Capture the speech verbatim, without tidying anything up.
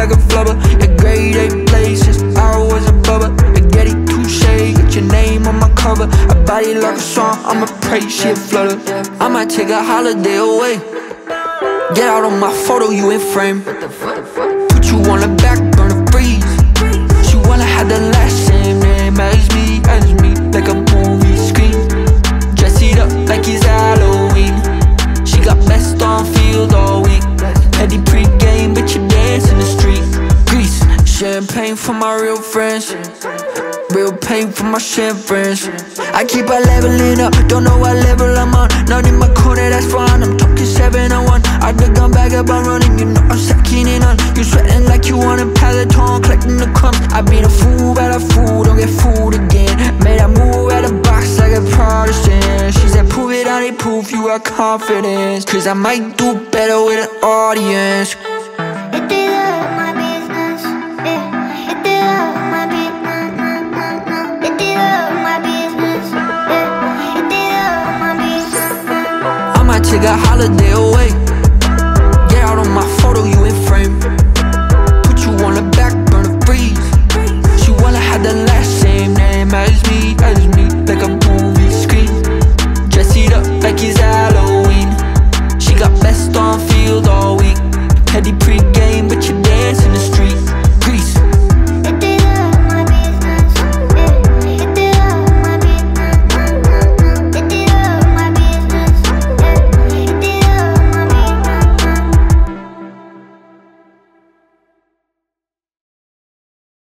like a flubber. A grade A places, I was a bubba. A getty, touché, get your name on my cover. A body like a song, I'ma pray shit flutter. I might take a holiday away. Get out on my photo, you in frame. Put you on the back burner, freeze. She wanna have the last same name as me, as me, like a movie screen. Dress it up like it's Halloween. She got best on field all week. Petty pre-game, but you dance in the street. Grease, champagne for my real friends. Real pain for my shit friends. I keep on leveling up, don't know what level I'm on. Not in my corner, that's fine, I'm talking seven on one. I dug on vagabond running, you know I'm sucking it on. You sweating like you on a peloton, collecting the crumbs. I been a fool, but a fool, don't get fooled again. Made a move out of box like a Protestant. She said prove it, I need proof, you got confidence. Cause I might do better with an audience. Take a holiday away.